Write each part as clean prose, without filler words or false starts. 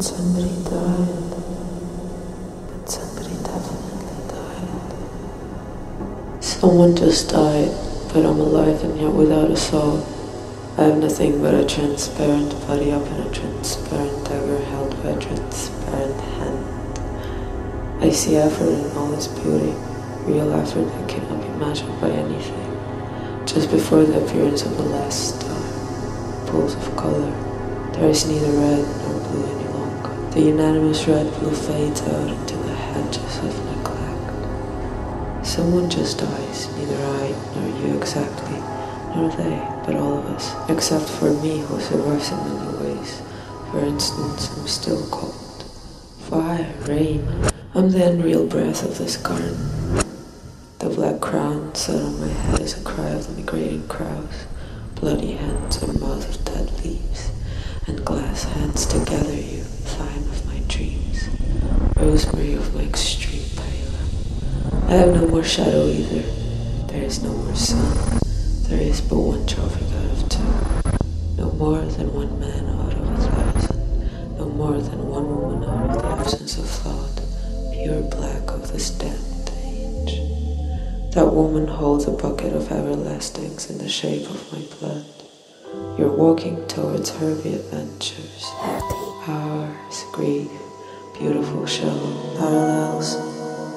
somebody died. But somebody definitely died. Someone just died, but I'm alive and yet without a soul. I have nothing but a transparent body up in a transparent dagger held by a transparent hand. I see effort in all its beauty, real effort that cannot be measured by anything. Just before the appearance of the last star, pools of color, there is neither red nor blue any longer. The unanimous red-blue fades out into the hedges of neglect. Someone just dies, neither I nor you exactly, nor they, but all of us, except for me who survives in many ways. For instance, I'm still cold. Fire, rain, I'm the unreal breath of this garden. The black crown set on my head is a cry of the migrating crows, bloody hands and mouth of dead leaves, and glass hands to gather you, thyme of my dreams, rosemary of my extreme pale. I have no more shadow either. There is no more sun. There is but one traffic out of two. No more than one man out of 1,000. No more than one woman out of the absence of thought. Pure black of this damned age. That woman holds a bucket of everlastings in the shape of my blood. You're walking towards Herby adventures. Hours, grief, beautiful shallow parallels.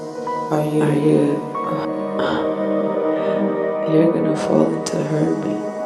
Are you? You're gonna fall into Herby.